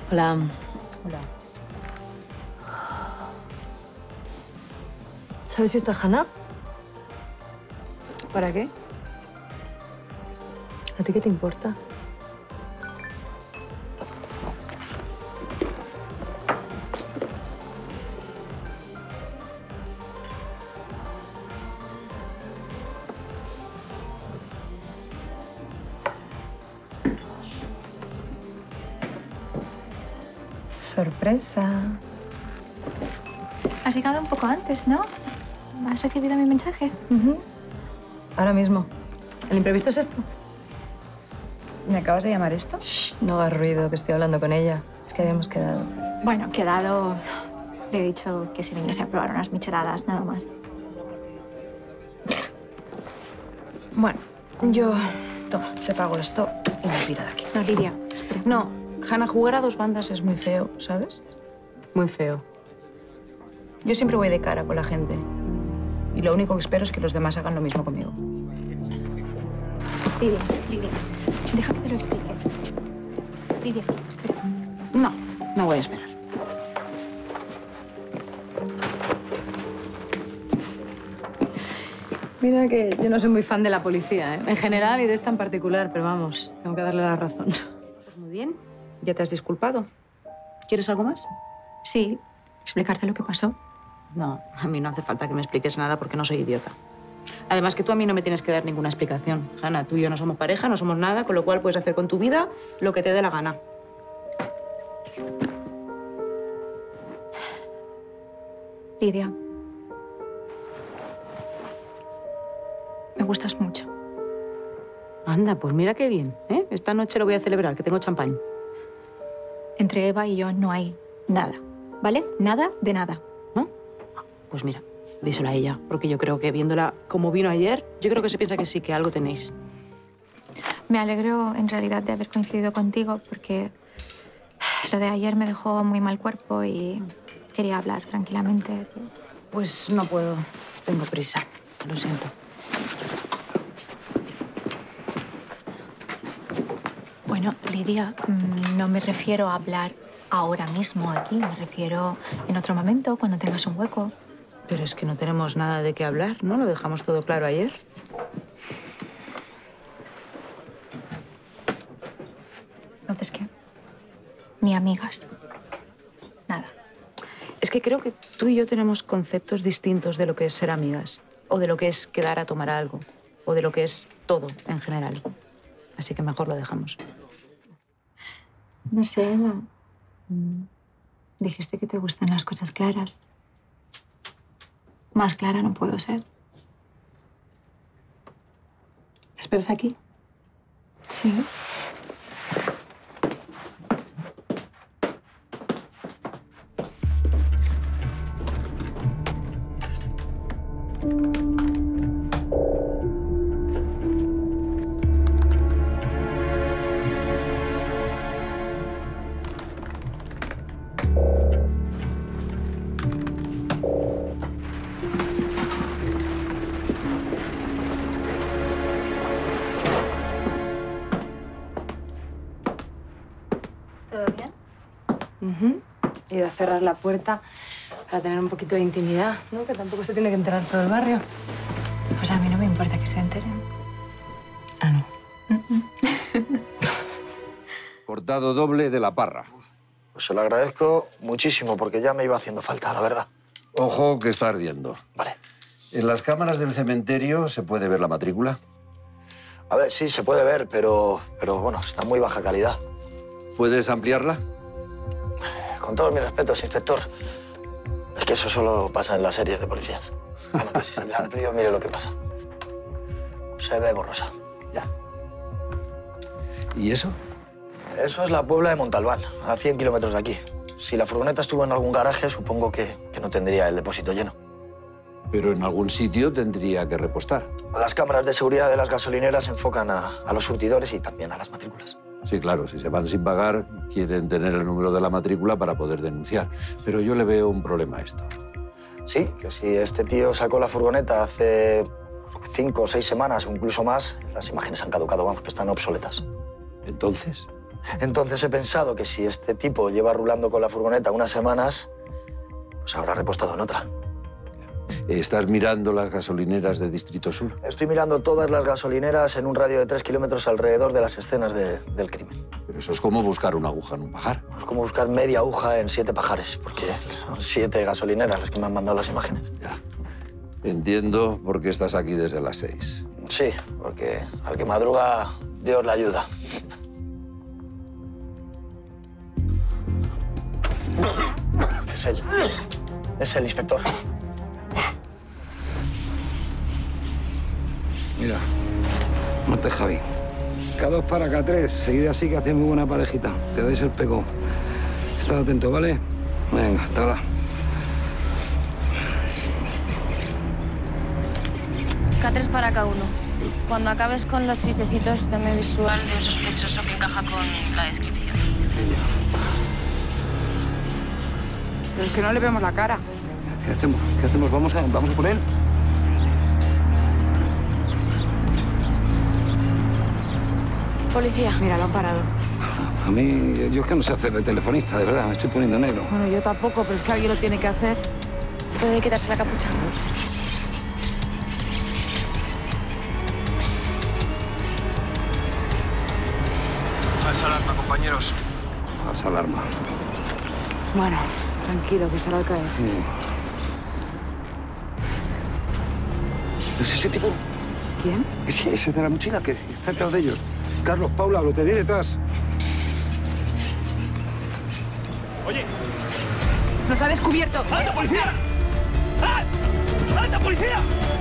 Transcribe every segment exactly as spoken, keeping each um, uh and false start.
Hola. Hola. ¿Sabes si está Hanna? ¿Para qué? ¿A ti qué te importa? Sorpresa. Has llegado un poco antes, ¿no? ¿Has recibido mi mensaje? Uh-huh. Ahora mismo. ¿El imprevisto es esto? ¿Me acabas de llamar esto? Shh, no hagas ruido, que estoy hablando con ella. Es que habíamos quedado. Bueno, quedado... Le he dicho que si viniese a probar unas micheladas, nada más. Bueno, yo... Toma, te pago esto y me tiro de aquí. No, Lidia, espera. No, Hanna, jugar a dos bandas es muy feo, ¿sabes? Muy feo. Yo siempre voy de cara con la gente. Y lo único que espero es que los demás hagan lo mismo conmigo. Lidia, Lidia, deja que te lo explique. Lidia, espera. No, no voy a esperar. Mira que yo no soy muy fan de la policía, ¿eh? En general y de esta en particular, pero vamos, tengo que darle la razón. Pues muy bien. Ya te has disculpado. ¿Quieres algo más? Sí, explicarte lo que pasó. No, a mí no hace falta que me expliques nada porque no soy idiota. Además que tú a mí no me tienes que dar ninguna explicación. Hanna, tú y yo no somos pareja, no somos nada, con lo cual puedes hacer con tu vida lo que te dé la gana. Lidia, me gustas mucho. Anda, pues mira qué bien, ¿eh? Esta noche lo voy a celebrar, que tengo champán. Entre Eva y yo no hay nada, ¿vale? Nada de nada. ¿No? Pues mira, díselo a ella, porque yo creo que viéndola como vino ayer, yo creo que se piensa que sí, que algo tenéis. Me alegro en realidad de haber coincidido contigo porque lo de ayer me dejó muy mal cuerpo y quería hablar tranquilamente. Pues no puedo, tengo prisa, lo siento. Bueno, Lidia, no me refiero a hablar ahora mismo aquí, me refiero en otro momento, cuando tengas un hueco. Pero es que no tenemos nada de qué hablar, ¿no? Lo dejamos todo claro ayer. Entonces, ¿qué? Ni amigas. Nada. Es que creo que tú y yo tenemos conceptos distintos de lo que es ser amigas, o de lo que es quedar a tomar algo, o de lo que es todo en general. Así que mejor lo dejamos. No sé, Eva. Dijiste que te gustan las cosas claras. Más clara no puedo ser. ¿Esperas aquí? Sí. ¿Todo bien? Uh-huh. He ido a cerrar la puerta para tener un poquito de intimidad, ¿no? Que tampoco se tiene que enterar todo el barrio. Pues a mí no me importa que se enteren. Ah, no. Mm-mm. Cortado doble de la parra. Pues se lo agradezco muchísimo porque ya me iba haciendo falta, la verdad. Ojo que está ardiendo. Vale. ¿En las cámaras del cementerio se puede ver la matrícula? A ver, sí, se puede ver, pero, pero bueno, está en muy baja calidad. ¿Puedes ampliarla? Con todos mis respetos, inspector. Es que eso solo pasa en las series de policías. Bueno, pues si se la amplío, mire lo que pasa. Se ve borrosa, ya. ¿Y eso? Eso es la Puebla de Montalbán, a cien kilómetros de aquí. Si la furgoneta estuvo en algún garaje, supongo que, que no tendría el depósito lleno. Pero en algún sitio tendría que repostar. Las cámaras de seguridad de las gasolineras enfocan a, a los surtidores y también a las matrículas. Sí, claro, si se van sin pagar, quieren tener el número de la matrícula para poder denunciar. Pero yo le veo un problema a esto. Sí, que si este tío sacó la furgoneta hace cinco o seis semanas o incluso más, las imágenes han caducado, vamos, que están obsoletas. Entonces, Entonces he pensado que si este tipo lleva rulando con la furgoneta unas semanas, pues habrá repostado en otra. ¿Estás mirando las gasolineras de Distrito Sur? Estoy mirando todas las gasolineras en un radio de tres kilómetros alrededor de las escenas de, del crimen. Pero eso es como buscar una aguja en un pajar. Es como buscar media aguja en siete pajares, porque son siete gasolineras las que me han mandado las imágenes. Ya. Entiendo por qué estás aquí desde las seis. Sí, porque al que madruga, Dios le ayuda. Es él. Es el inspector. Mira, Monte Javi. K dos para K tres. Seguida así que hacéis muy buena parejita. Te dais el pego. Estad atento, ¿vale? Venga, hasta ahora. K tres para K uno. Cuando acabes con los chistecitos, dame visual de un sospechoso que encaja con la descripción. Venga. Pero es que no le vemos la cara. ¿Qué hacemos? ¿Qué hacemos? ¿Vamos a, vamos a por él? Policía. Mira, lo han parado. A mí, yo es que no sé hacer de telefonista, de verdad. Me estoy poniendo negro. Bueno, yo tampoco, pero es que alguien lo tiene que hacer. Puede quitarse la capucha. Falsa alarma, compañeros. Falsa alarma. Bueno, tranquilo, que se va a caer. Mm. ¿No es ese tipo? ¿Quién? Ese, ese de la mochila que está detrás de ellos. Carlos, Paula, lo tenéis detrás. Oye, ¡Nos ha descubierto! ¡alta policía! ¡Ah! ¡Alta policía!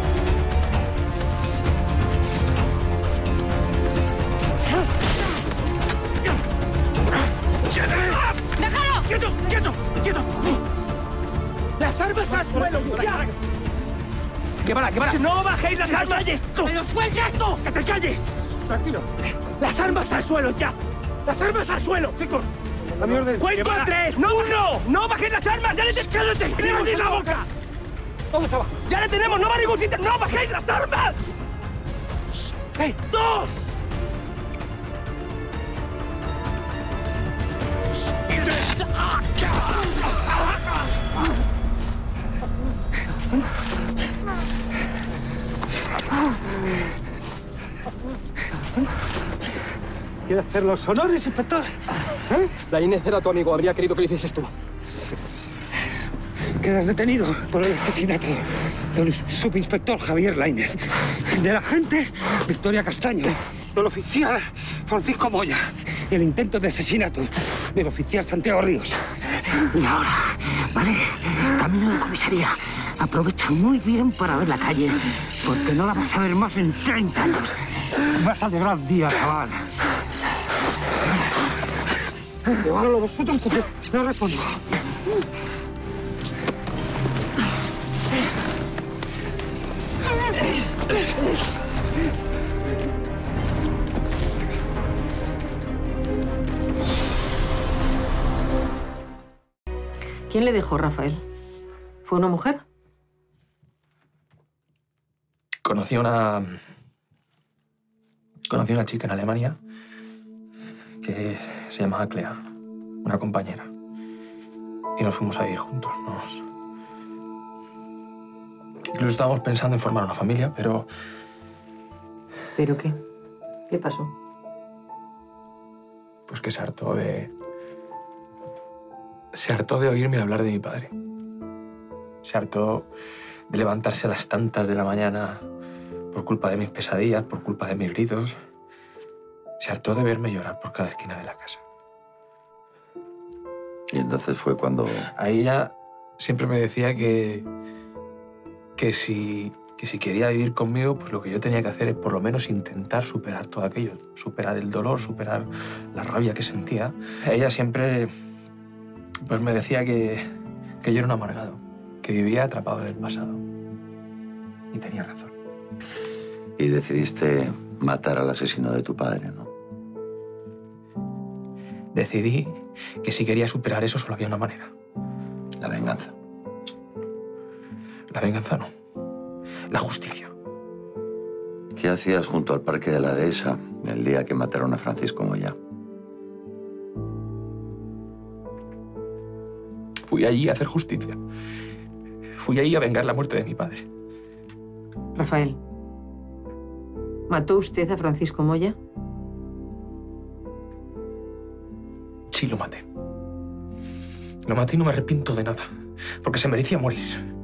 ¡Déjalo! ¡Quieto! ¡Quieto! ¡Quieto! ¡Las armas al suelo! ¡Ya! ¿Qué para? ¿Qué para? ¡No bajéis las armas! ¡Tú! ¡Pero suelta! ¡Tú! ¡Que te calles! Tranquilo. ¡Las armas al suelo, ya! ¡Las armas al suelo, chicos! A mi orden. ¡Cuento a tres! ¡No, uno! ¡No bajéis las armas! ¡Ya le te cállate! ¡Cállate la boca! Todos abajo. ¡Ya le tenemos! ¡No va a ningún sitio! ¡No bajéis las armas! ¡Hey! ¡Dos! ¡Y tres! ¿Quiere hacer los honores, inspector? ¿Eh? La Inés era tu amigo. Habría querido que lo hicieses tú. Quedas detenido por el asesinato del subinspector Javier Lainez, de la agente Victoria Castaño, del oficial Francisco Moya y el intento de asesinato del oficial Santiago Ríos. Y ahora, ¿vale? Camino de comisaría. Aprovecha muy bien para ver la calle, porque no la vas a ver más en treinta años. Vas a alegrar el día, chaval. Llevadlo vosotros porque no respondo. ¿Quién le dejó, Rafael? ¿Fue una mujer? Conocí a una... Conocí a una chica en Alemania que se llamaba Clea, una compañera. Y nos fuimos a vivir juntos. Nos... Incluso estábamos pensando en formar una familia, pero... ¿Pero qué? ¿Qué pasó? Pues que se hartó de... Se hartó de oírme hablar de mi padre. Se hartó de levantarse a las tantas de la mañana por culpa de mis pesadillas, por culpa de mis gritos. Se hartó de verme llorar por cada esquina de la casa. Y entonces fue cuando... Ahí ella siempre me decía que, que, si, que si quería vivir conmigo, pues lo que yo tenía que hacer es por lo menos intentar superar todo aquello. Superar el dolor, superar la rabia que sentía. Ella siempre pues me decía que, que yo era un amargado, que vivía atrapado en el pasado. Y tenía razón. Y decidiste matar al asesino de tu padre, ¿no? Decidí que si quería superar eso solo había una manera. La venganza. La venganza no. La justicia. ¿Qué hacías junto al parque de la Dehesa el día que mataron a Francisco Moya? Fui allí a hacer justicia. Fui allí a vengar la muerte de mi padre. Rafael, ¿mató usted a Francisco Moya? Sí, lo maté. Lo maté y no me arrepiento de nada, porque se merecía morir.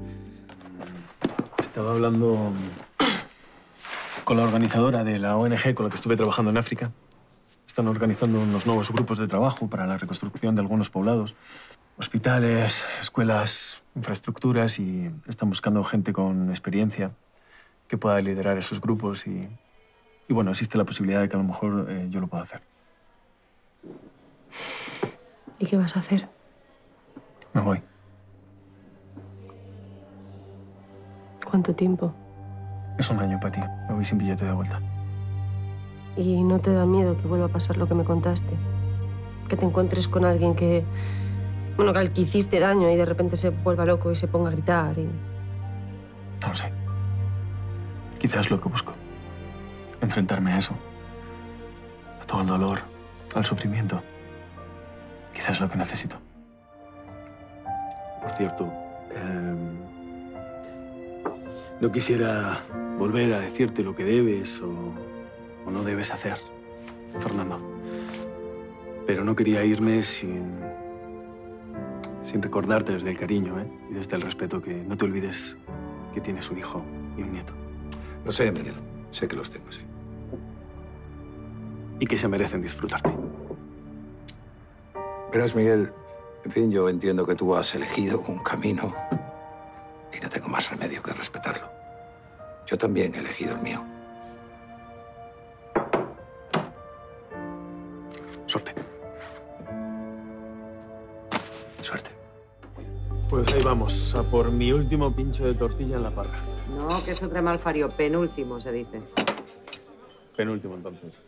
Estaba hablando con la organizadora de la O N G con la que estuve trabajando en África. Están organizando unos nuevos grupos de trabajo para la reconstrucción de algunos poblados. Hospitales, escuelas, infraestructuras, y están buscando gente con experiencia que pueda liderar esos grupos y, y bueno, existe la posibilidad de que a lo mejor eh, yo lo pueda hacer. ¿Y qué vas a hacer? Me voy. ¿Cuánto tiempo? Es un año para ti. Me voy sin billete de vuelta. ¿Y no te da miedo que vuelva a pasar lo que me contaste? Que te encuentres con alguien que... Bueno, que al que hiciste daño y de repente se vuelva loco y se ponga a gritar y... No lo sé. Quizás es lo que busco. Enfrentarme a eso. A todo el dolor, al sufrimiento. Quizás es lo que necesito. Por cierto, eh, no quisiera volver a decirte lo que debes o, o no debes hacer, Fernando. Pero no quería irme sin, sin recordarte desde el cariño, ¿eh? Y desde el respeto que no te olvides que tienes un hijo y un nieto. Lo sé, Miguel. Sé que los tengo, sí. Y que se merecen disfrutarte. Verás, Miguel, en fin, yo entiendo que tú has elegido un camino y no tengo más remedio que respetarlo. Yo también he elegido el mío. Suerte. Suerte. Pues ahí vamos, a por mi último pincho de tortilla en la parra. No, que es otro malfario. Penúltimo, se dice. Penúltimo, entonces.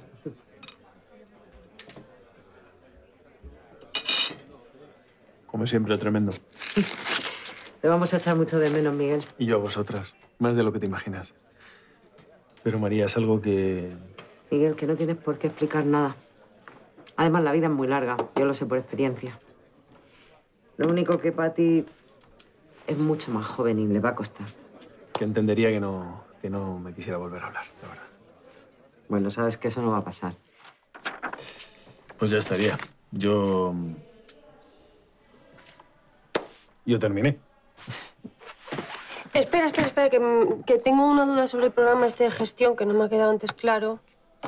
Como siempre, tremendo. Te vamos a echar mucho de menos, Miguel. Y yo a vosotras. Más de lo que te imaginas. Pero, María, es algo que... Miguel, que no tienes por qué explicar nada. Además, la vida es muy larga. Yo lo sé por experiencia. Lo único que para ti es mucho más joven y le va a costar. Que entendería que no, que no me quisiera volver a hablar, de verdad. Bueno, sabes que eso no va a pasar. Pues ya estaría. Yo... Yo terminé. Espera, espera, espera, que, que tengo una duda sobre el programa este de gestión que no me ha quedado antes claro.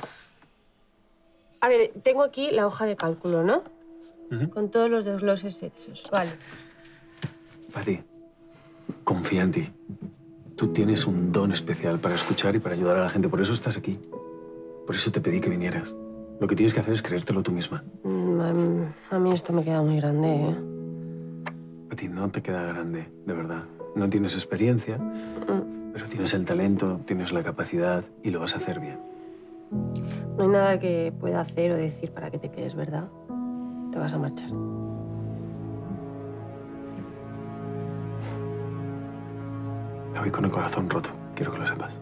A ver, tengo aquí la hoja de cálculo, ¿no? Uh-huh. Con todos los desgloses hechos. Vale. Pati, confía en ti. Tú tienes un don especial para escuchar y para ayudar a la gente. Por eso estás aquí. Por eso te pedí que vinieras. Lo que tienes que hacer es creértelo tú misma. Mm, a mí esto me queda muy grande, ¿eh? Pati, no te queda grande, de verdad. No tienes experiencia, mm. pero tienes el talento, tienes la capacidad y lo vas a hacer bien. No hay nada que pueda hacer o decir para que te quedes, ¿verdad? Te vas a marchar. Me voy con el corazón roto, quiero que lo sepas.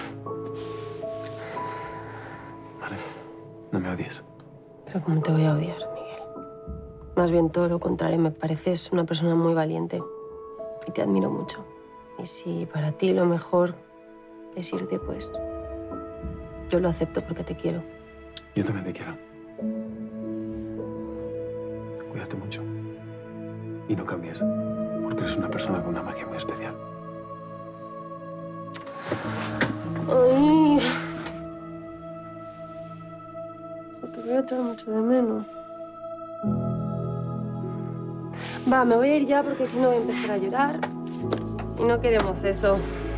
Vale, no me odies. Pero ¿cómo te voy a odiar, Miguel? Más bien todo lo contrario, me pareces una persona muy valiente y te admiro mucho. Y si para ti lo mejor es irte, pues yo lo acepto porque te quiero. Yo también te quiero. Cuídate mucho. Y no cambies, porque eres una persona con una magia muy especial. Ay. Te voy a echar mucho de menos. Va, me voy a ir ya porque si no voy a empezar a llorar. Y no queremos eso.